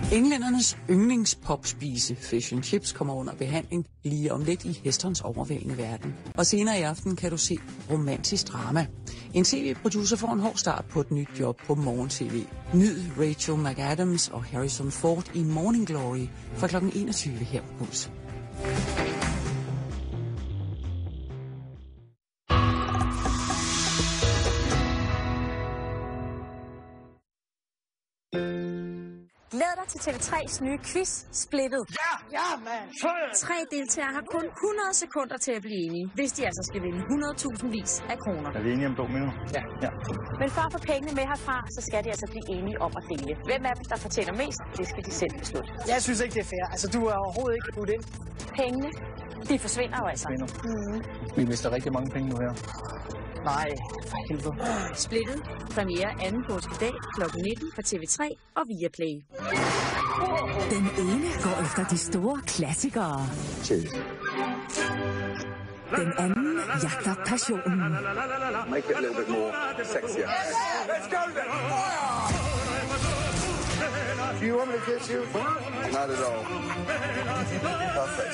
Englændernes yndlingspopspise, fish and chips, kommer under behandling lige om lidt i Hesterens overvældende verden. Og senere i aften kan du se romantisk drama. En tv-producer får en hård start på et nyt job på morgen-tv. Nyd Rachel McAdams og Harrison Ford i Morning Glory fra kl. 21 her på Puls. Glæd dig til TV3's nye quiz, Splittet. Ja, mand! 3 deltagere har kun 100 sekunder til at blive enige, hvis de altså skal vinde 100.000 vis af kroner. Er vi enige om 2 minutter? Ja. Men for at få pengene med herfra, så skal de altså blive enige om at dele. Hvem af dem, der fortjener mest, det skal de selv beslutte. Jeg synes ikke, det er fair. Altså, du er overhovedet ikke budt ind. Pengene, de forsvinder jo altså. Vi mister rigtig mange penge nu her. Nej, for helvede. Splittet. Premiere 2. påskedag kl. 19 på TV3 og Viaplay. Den ene går efter de store klassikere. Den anden jagter passionen. Make it a little bit more sexier. Let's go then! Do you want me to kiss you? Not at all. Perfect.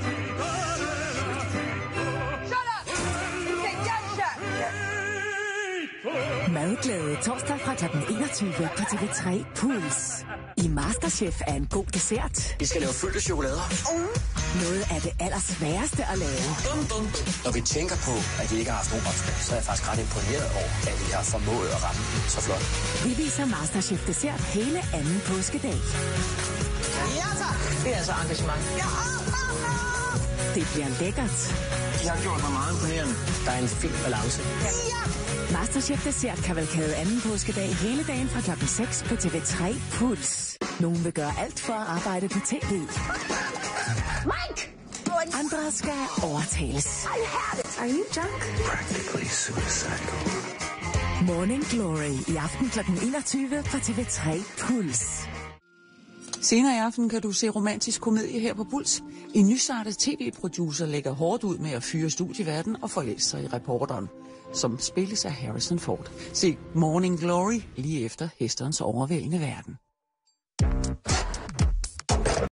Madglæde torsdag fra kl. 21 på TV3 Puls. I Masterchef er en god dessert. Vi skal lave fyldte chokolader. Noget af det allersværeste at lave. Når vi tænker på, at vi ikke har haft nogen opskrift, så er jeg faktisk ret imponeret over, at vi har formået at ramme så flot. Vi viser Masterchef dessert hele 2. påskedag. Ja, tak! Det er altså engagement. Det bliver lækkert. I har gjort mig meget imponerende. Der er en fin balance. Masterchef dessert kavalkade 2. påskedag hele dagen fra kl. 6 på TV3 Puls. Nogen vil gøre alt for at arbejde på TV. Mike! Andre skal overtales. Are you drunk? Practically suicidal. Morning Glory i aften kl. 21 på TV3 Puls. Senere i aften kan du se romantisk komedie her på Puls. En nystartet tv-producer lægger hårdt ud med at fyre studieverden og forelske sig i reporteren, som spilles af Harrison Ford. Se Morning Glory lige efter Hesterens overvældende verden.